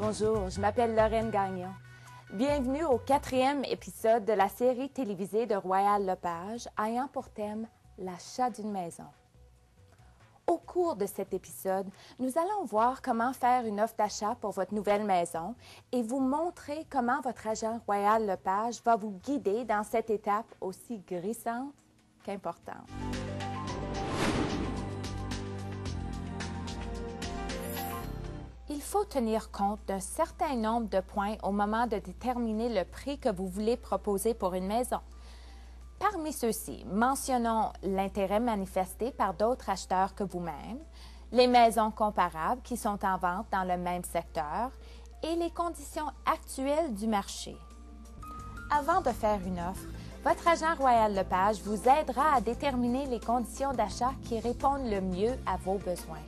Bonjour, je m'appelle Lorraine Gagnon. Bienvenue au 4e épisode de la série télévisée de Royal Lepage ayant pour thème l'achat d'une maison. Au cours de cet épisode, nous allons voir comment faire une offre d'achat pour votre nouvelle maison et vous montrer comment votre agent Royal Lepage va vous guider dans cette étape aussi glissante qu'importante. Il faut tenir compte d'un certain nombre de points au moment de déterminer le prix que vous voulez proposer pour une maison. Parmi ceux-ci, mentionnons l'intérêt manifesté par d'autres acheteurs que vous-même, les maisons comparables qui sont en vente dans le même secteur et les conditions actuelles du marché. Avant de faire une offre, votre agent Royal Lepage vous aidera à déterminer les conditions d'achat qui répondent le mieux à vos besoins.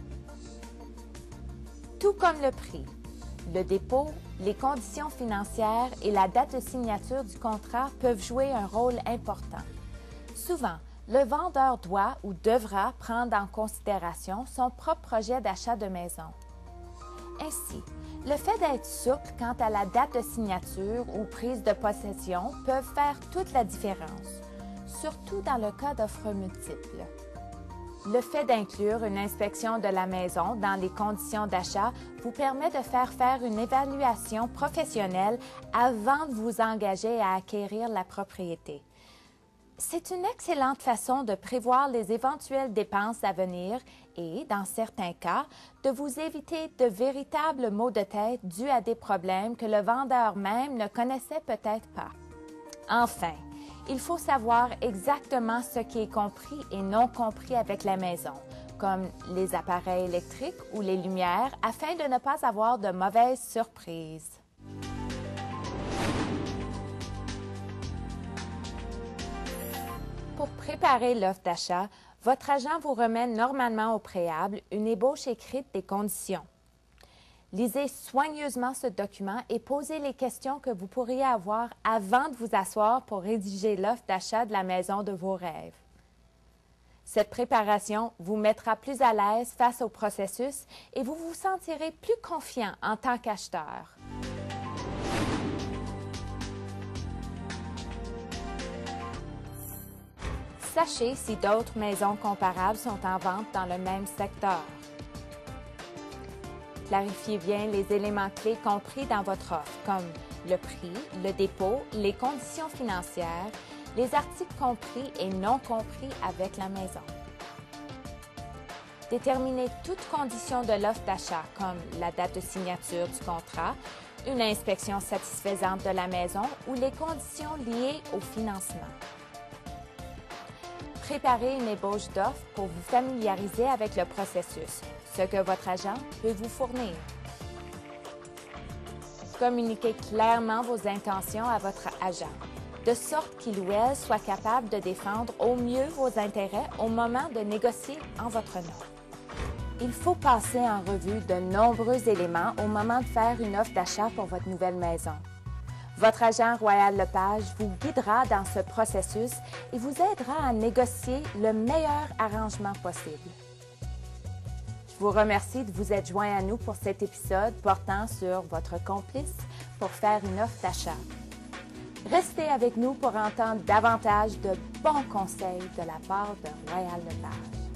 Tout comme le prix, le dépôt, les conditions financières et la date de signature du contrat peuvent jouer un rôle important. Souvent, le vendeur doit ou devra prendre en considération son propre projet d'achat de maison. Ainsi, le fait d'être souple quant à la date de signature ou prise de possession peuvent faire toute la différence, surtout dans le cas d'offres multiples. Le fait d'inclure une inspection de la maison dans les conditions d'achat vous permet de faire une évaluation professionnelle avant de vous engager à acquérir la propriété. C'est une excellente façon de prévoir les éventuelles dépenses à venir et, dans certains cas, de vous éviter de véritables maux de tête dus à des problèmes que le vendeur même ne connaissait peut-être pas. Enfin, il faut savoir exactement ce qui est compris et non compris avec la maison, comme les appareils électriques ou les lumières, afin de ne pas avoir de mauvaises surprises. Pour préparer l'offre d'achat, votre agent vous remet normalement au préalable une ébauche écrite des conditions. Lisez soigneusement ce document et posez les questions que vous pourriez avoir avant de vous asseoir pour rédiger l'offre d'achat de la maison de vos rêves. Cette préparation vous mettra plus à l'aise face au processus et vous vous sentirez plus confiant en tant qu'acheteur. Sachez si d'autres maisons comparables sont en vente dans le même secteur. Clarifiez bien les éléments clés compris dans votre offre, comme le prix, le dépôt, les conditions financières, les articles compris et non compris avec la maison. Déterminez toutes conditions de l'offre d'achat, comme la date de signature du contrat, une inspection satisfaisante de la maison ou les conditions liées au financement. Préparez une ébauche d'offre pour vous familiariser avec le processus, ce que votre agent peut vous fournir. Communiquez clairement vos intentions à votre agent, de sorte qu'il ou elle soit capable de défendre au mieux vos intérêts au moment de négocier en votre nom. Il faut passer en revue de nombreux éléments au moment de faire une offre d'achat pour votre nouvelle maison. Votre agent Royal Lepage vous guidera dans ce processus et vous aidera à négocier le meilleur arrangement possible. Je vous remercie de vous être joint à nous pour cet épisode portant sur votre complice pour faire une offre d'achat. Restez avec nous pour entendre davantage de bons conseils de la part de Royal Lepage.